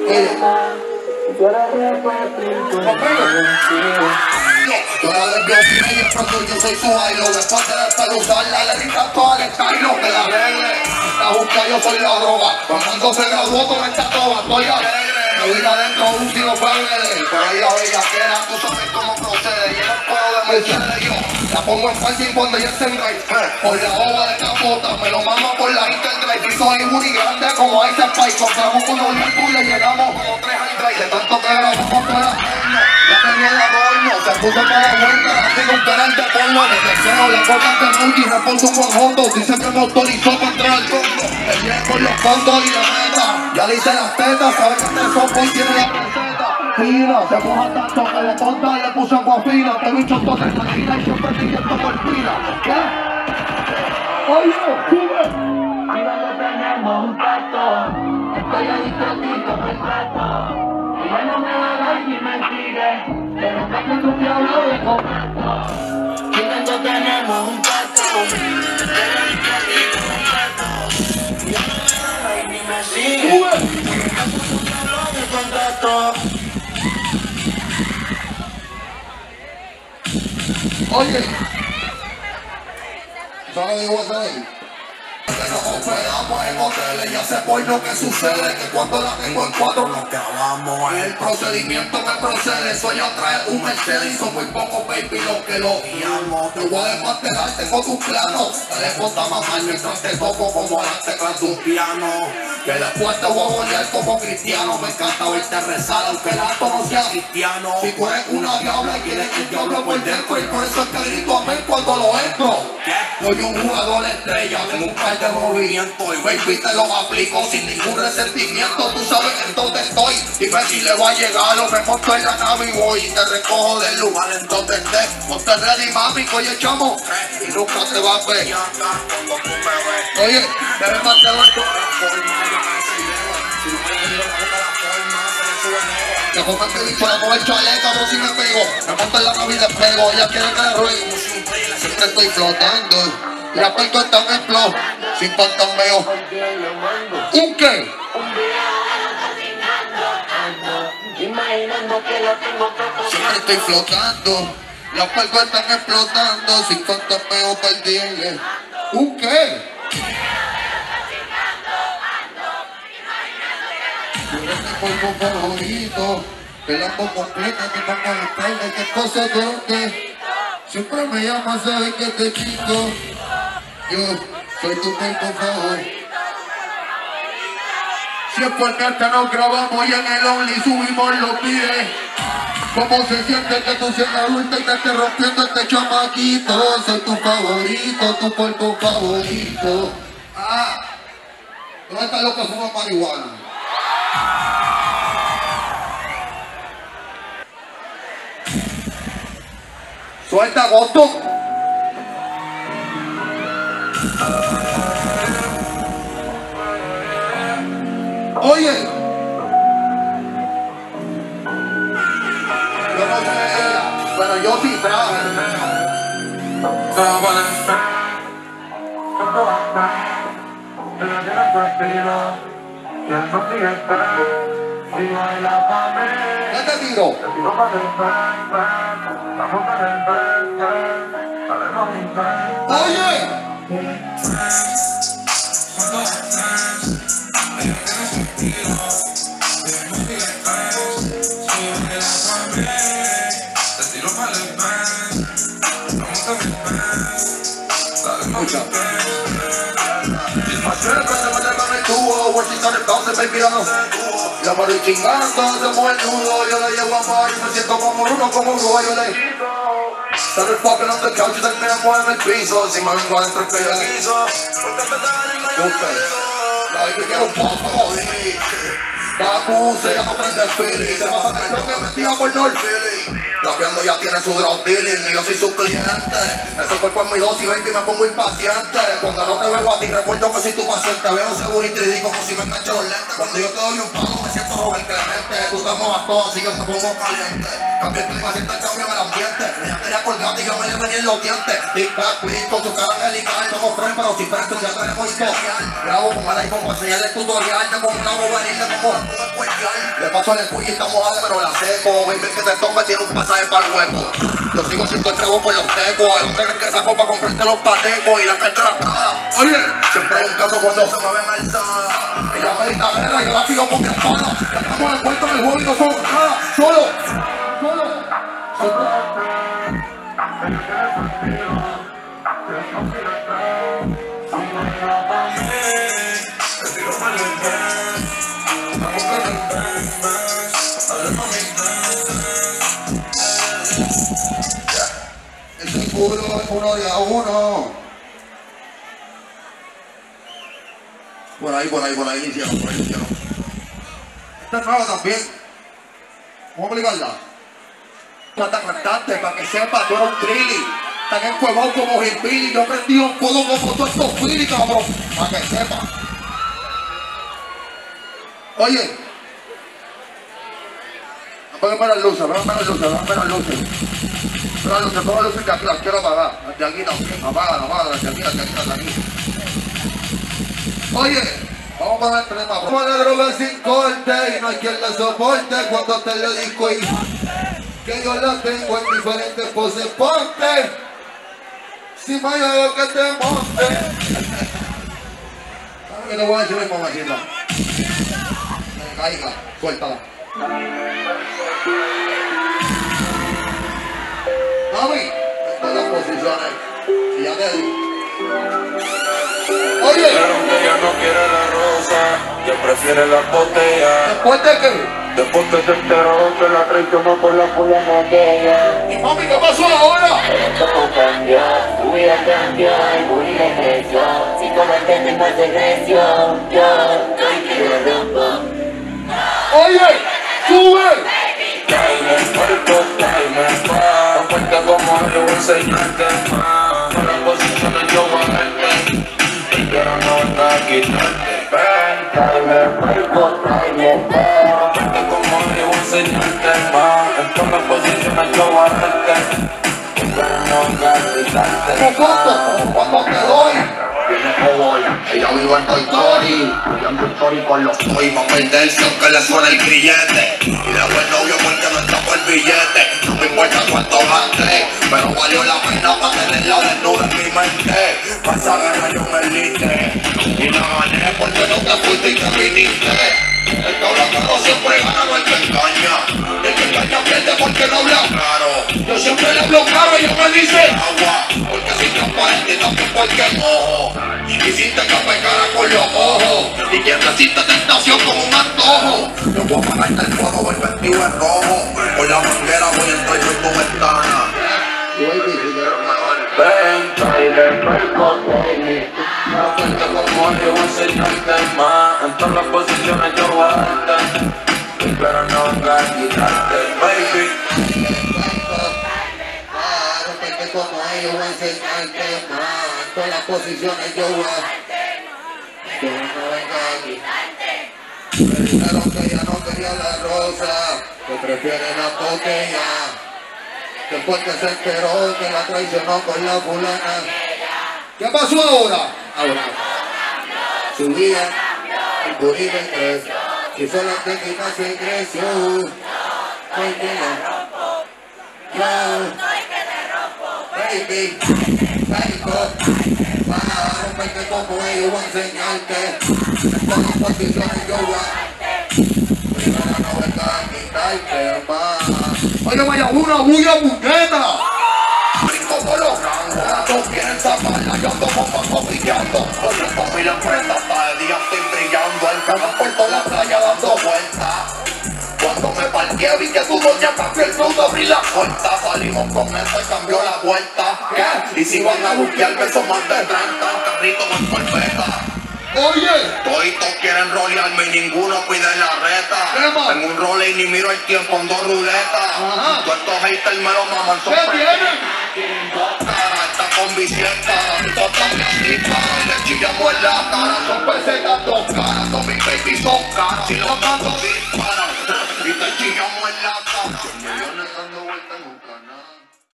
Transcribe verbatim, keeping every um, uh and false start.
Yo la desvió y pronto yo soy su bailo. Después de despeduzarla le gritan todo el estilo que la arregle. La busca yo soy la droga. Cuando se graduó con esta toba estoy alegre. Me voy adentro un tiro fuerte. Por ahí la bellaquera, tú sabes cómo procede. Y en el pueblo de Mercedes yo la pongo en parking cuando ya esté en drive. Por la hoja de capota me lo mamo por la Interdrive. Y soy muy grande como Ice Spice. Compramos unos Liverpool y le llenamos como tres al drive. De tanto que grabamos con todas las porno. Ya tenía el adorno, se puso para la vuelta. Así un canal de porno. De deseo, la corta de Rudy, reporto con Hondo. Dice que me autorizó para entrar al fondo. Me viene por los fondos y la meta. Ya le hice las tetas, sabe que este softball tiene la receta. Fina, se moja tanto que le tonta le puse agua fina. Este bicho todo se imagina y siempre diciendo por fina. ¿Qué? Oye, sube. Mira, no tenemos un trato. Estoy ahí tratito, me trato. Ella no me va a dar ni me sigue. Pero casi un diablo de cometo. Mira, no tenemos un trato. Estoy ahí tratito, me trato. Ella no me va a dar ni me sigue. Pero casi un diablo de contrato. Oye, ¿sabes qué voy a hacer? Que nos hospedamos en hoteles, ya sé por lo que sucede, que cuando la tengo en cuatro nos clavamos. El procedimiento que procede, soy a traer un Mercedes y son muy pocos baby los que lo guiamos. Te voy a desmantelar, tengo tus planos, te le bota mamá mientras te toco como las teclas de un piano. Que después te voy a volver como cristiano, me encanta verte rezar aunque el acto no sea cristiano. Si tú eres una diabla y quieres que el diablo por dentro, y por eso es que grito amén cuando lo entro. Soy un jugador estrella, tengo un par de movimientos y baby te los aplico sin ningún resentimiento. Tú sabes en dónde estoy, dime si le va a llegar o me monto en la nave y voy y te recojo del lugar en donde estés. Ponte ready mami, oye chamo, y nunca te va a ver. Oye, debe mantener tu le pongo este bicho, le pongo el chaleco, no si me pego. Me monto en la nave y despego, ella quiere que le ruegue. Siempre estoy flotando, las puertas están en flow, sin pantameo. ¿Un qué? Siempre estoy flotando, las puertas están explotando, sin pantameo para el día. ¿Un qué? Tú eres mi polvo favorito, te la pongo completa, te pongo el espalda, qué cosa toque. Siempre me llamas, sabes que te chico. Yo soy tu polvo favorito. Si es por carta nos grabamos y en el Only subimos los pies. ¿Cómo se siente que tú seas adulta y te estés rompiendo este chamaquito? Soy tu favorito, tu polvo favorito. Ah, ¿dónde están los que fuman marihuana? Suelta agosto. Oye, yo no sé ella, pero yo sí traje. ¿Qué te tiro? Oye. La mano chingando, se mueve el nudo, yo la llevo a mar y me siento como uno, como un rubo, yo le started fucking on the couch y terminamos en el piso, si me vengo adentro es que yo guiso. La baby quiero un poco, joder. Papu, se llama Prende Philly, se va a sacar lo que metía por North Philly. Rapeando ya tiene su drug dealing y yo soy su cliente. Ese cuerpo es mi dosis, baby, me pongo impaciente. Cuando no te veo a ti, recuerdo que soy tu paciente. Veo seguro y te digo como si me engancho los lentes. Cuando yo te doy un palo, me siento Robert Clemente. caliente, tú te mojas todo, así que te pongo caliente. Cambia el clima, siente el cambio en el ambiente. Ella quería colgarte y yo me le venía en los dientes. Big back, please, con tu cara angelical. Somos friends, pero si fuera tú ya tenemos historial. Grabo con el iPhone para enseñarle el tutorial. Te pongo una bobanita como un cuestión. Le paso al escudo y está mojada, pero la seco. Baby, que te toca tiene un pasaje para el hueco. Yo sigo siendo el trago por los tecos. El hombre que sacó para comprarte los patecos y la cartera. Oye, siempre hay un caso cuando se mueven alzadas. Ella me grita guerra y yo la sigo con mi espada. Ya estamos envueltos en el juego y no somos nada. Solo, solo, solo. Ese culo es uno de a uno. Por ahí, por ahí, por ahí hicieron, por ahí hicieron. Esta es nueva también. ¿Cómo obligarla? Trata cantante, para que sepa, tú eres un trilli. Están encuevados como hippie. Yo prendí un fuego como todos estos filis, cabrón. Para que sepa. Oye. Apágame las luces, apágame las luces, apágame las luces. Las luces, todas las luces que aquí las quiero apagar. Las de aquí también, apaga, apaga, las de aquí, las de aquí, las de aquí. Oye, vamos a poner tema. Vamos a la droga sin corte y no hay quien la soporte cuando te lo disco y que yo la tengo en diferentes poses. Ponte, si me hay algo que te monte. ¿Sabes qué le voy a decir a mi mamacita? Me caiga, suéltala. Mami, estas las posiciones. Y ya te digo. Oye, dijeron que ella no quiere la rosa, que prefiere la botella. ¿después de qué? Después que se enteró que la traicionó por la pura botella. ¿Y mami qué pasó ahora? Pero todo cambió, tu vida cambió, el bullying le creció. Si cometiste más agresión, yo soy que lo rompo. Oye, sube. Caime, puerco, caime, pa. Tan fuerte como yo voy a enseñarte más. Con las posiciones yo voy a darte, pero no venga a quitarte. Ven, caime, puerco, caime, pa. Tan fuerte como yo voy a enseñarte más. En todas las posiciones yo voy a darte, pero no venga a quitarte. ¿Qué costo? Cuando te doy. Viene que voy, ella vive en Toy Story. Ando Story con los toys. Va a perderse aunque le suene el grillete. Y luego el novio porque no está por el billete. No me importa cuánto gasté, pero valió la pena para tenerla desnuda en mi mente. Para esa guerra yo me liste y la gané porque no te fuiste y te viniste. El cabrón siempre gana, no el que engaña. El que engaña pierde porque no habla claro. Yo siempre le hablo claro y ella me dice agua, porque soy transparente y también cualquier ojo. Y si te capa cara con los ojos, y quien resiste tentación como un antojo. Yo voy a apagarte el fuego, voy vestido en rojo. Por la manguera voy a entrar por tu ventana. Ven, Tyler, puerco, baby. No fuerte como yo voy a enseñarte más. En todas las posiciones yo voy a darte, pero no venga a quitarte, baby. Claro, porque como ellos voy a enseñarte más. En todas las posiciones yo voy a darte, pero no venga a quitarte. Me dijeron que ella no quería la rosa, que prefiere la botella. Después que se enteró que la traicionó con la fulana. ¿Qué pasó ahora? Ahora su vida, el bullying le creció. Quiso la técnica se creció. Hoy que la rompo, yo soy que te rompo, baby, baby, para romperte como ellos voy a enseñarte. En todas las posiciones yo voy a primero no venga a quitarte más. Oye, vaya una bulla buqueta. Brinco por los rangos, todos quieren zafarla, yo ando con paso pillando. Oye, con mil empresas, hasta de día estoy brillando. El canal por toda la playa dando vueltas. Cuando me parqué vi que tu doña cambió el fruto, abrí la puerta. Salimos con eso y cambió la vuelta. ¿Qué? Y si van a buscarme son más de treinta, carrito con corveta. Oye, toditos quieren rolearme y ninguno pide la reta. En un role y ni miro el tiempo, ando ruleta. Todos estos haters me lo maman, son ¿qué tienen? Dos caras, está con bicicleta. Dos camionistas, le chillamos en la cara. Son pesetas, dos caras, son mis baby, son caras. Si los mando disparan, y te chillamos en la cama.